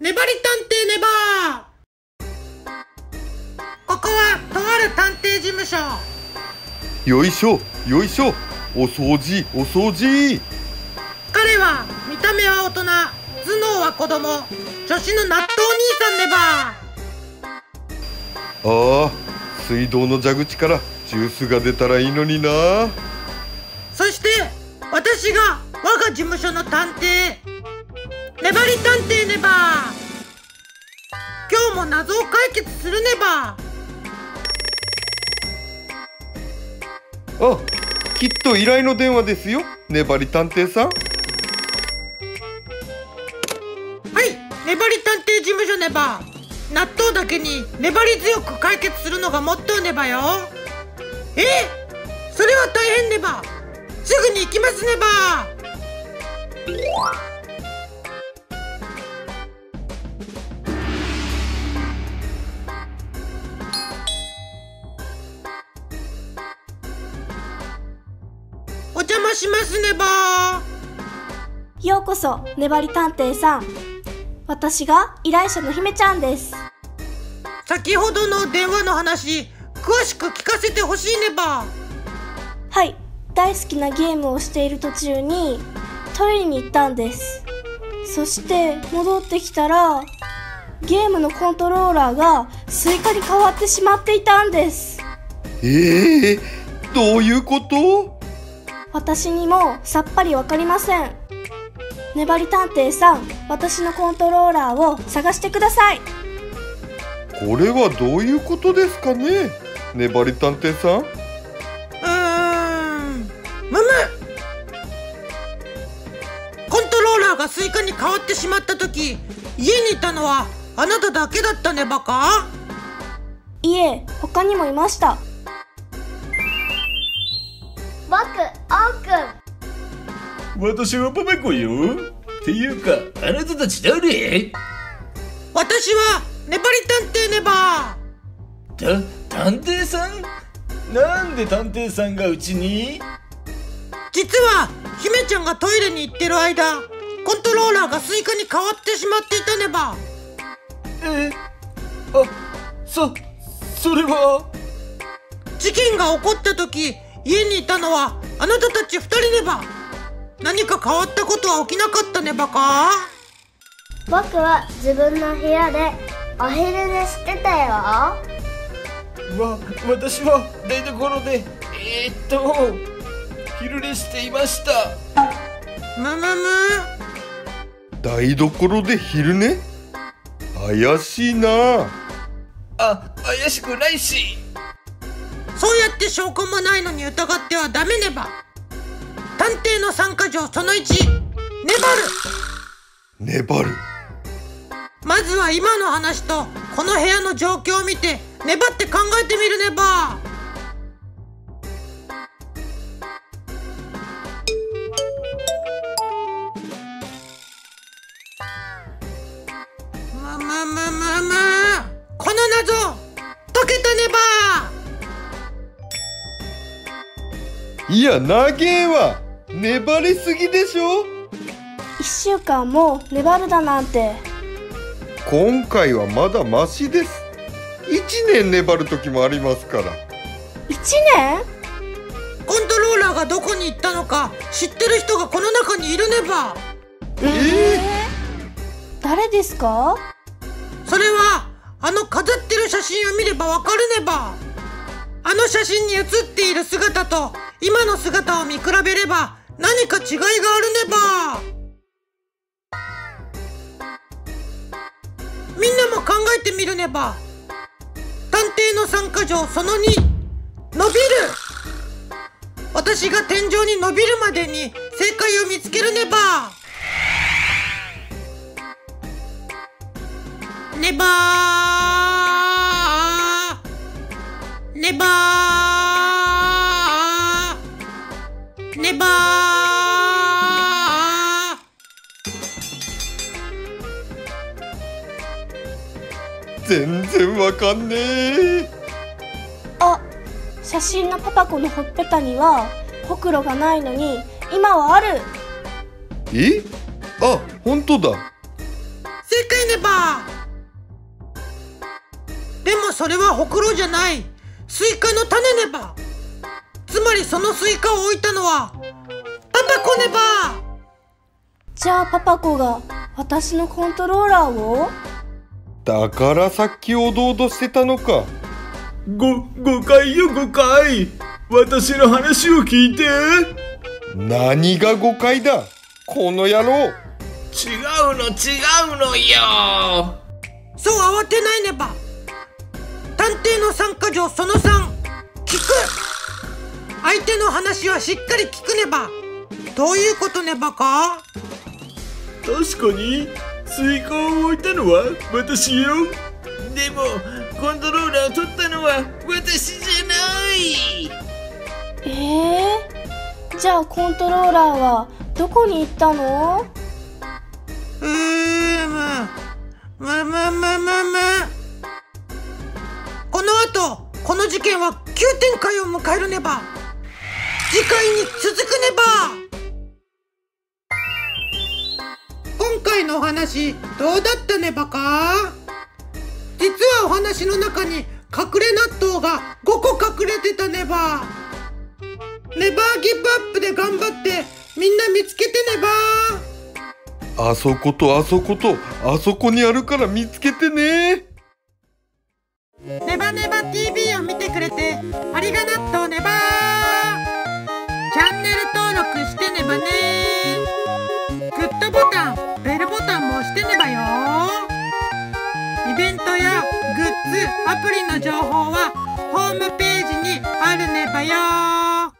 粘り探偵ネバー。ここはとある探偵事務所。 よいしょよいしょ、お掃除お掃除。 彼は見た目は大人、頭脳は子供、女子の納豆兄さんネバー。 ああ、水道の蛇口からジュースが出たらいいのにな。 そして私が我が事務所の探偵、粘り探偵ネバー。今日も謎を解決するネバあ、きっと依頼の電話ですよ、粘り探偵さん。 ー。はい、粘り探偵事務所ネバー。納豆だけに粘り強く解決するのがモットーネバよ。それは大変ネバ。すぐに行きますネバ。お邪魔しますネバ。 ようこそ粘り探偵さん。私が依頼者の姫ちゃんです。 先ほどの電話の話、詳しく聞かせてほしいネバ。 はい、大好きなゲームをしている途中にトイレに行ったんです。そして戻ってきたらゲームのコントローラーがスイカに変わってしまっていたんです。 どういうこと？ 私にもさっぱりわかりません。粘り探偵さん、私のコントローラーを探してください。 これはどういうことですかね、粘り探偵さん。 むむ。コントローラーがスイカに変わってしまった時、家にいたのはあなただけだったねバカ。 いえ、他にもいました。 僕、オーくん。 私はパパ子よ。っていうか、あなたたち誰？ 私は粘り探偵ネバー。 探偵さん？なんで探偵さんがうちに？ 実は姫ちゃんがトイレに行ってる間、コントローラーがスイカに変わってしまっていたネバー。 それは？ 事件が起こった時、家にいたのはあなたたち2人ネバ。何か変わったことは起きなかったねバカ。 僕は自分の部屋でお昼寝してたよ。 私は台所で昼寝していました。 むむむ。 台所で昼寝？怪しいな。 怪しくないし。 そうやって証拠もないのに疑ってはダメネバ。探偵の3か条その1、 粘る。 まずは今の話とこの部屋の状況を見て粘って考えてみるネバ。この謎解けたネバ。 いや、長えわ。粘りすぎでしょ。 1週間も粘るだなんて。 今回はまだマシです。1年粘る時もありますから。 1年？ コントローラーがどこに行ったのか知ってる人がこの中にいるネバ。 誰ですか？ それはあの飾ってる写真を見ればわかるネバ。あの写真に写っている姿と今の姿を見比べれば何か違いがあるネバ。みんなも考えてみるネバ。探偵の3か条その2、伸びる。私が天井に伸びるまでに正解を見つけるネバ。ネバーネバーネバー。 全然わかんねえ。 写真のパパ子のほっぺたにはほくろがないのに今はある。 本当だ。 正正解ねば。でもそれはほくろじゃない、スイカの種ねば。つまりそのスイカを置いたのはパパ子ねば。 じゃあパパ子が私のコントローラーを？ だからさっきおどおどしてたのか。 誤解よ誤解。私の話を聞いて。 何が誤解だこの野郎。 違うのよ。 そう慌てないねば。探偵の3か条その3、聞く。相手の話はしっかり聞くねば。どういうことねばか。 確かにスイカを置いたのは私よ。でもコントローラーを取ったのは私じゃない。 じゃあコントローラーはどこに行ったの？ この後この事件は急展開を迎えるねば。次回に続くねば。今回のお話どうだったねばか。実はお話の中に隠れ納豆が5個隠れてたねば。ネバーギブアップで頑張ってみんな見つけてねば。 あそことあそことあそこにあるから見つけてね。 ネバネバ TV を見てくれてありが納豆ねば。チャンネル登録してねばね。グッドボタン、ベルボタンも押してねばよ。イベントやグッズ、アプリの情報はホームページにあるねばよ。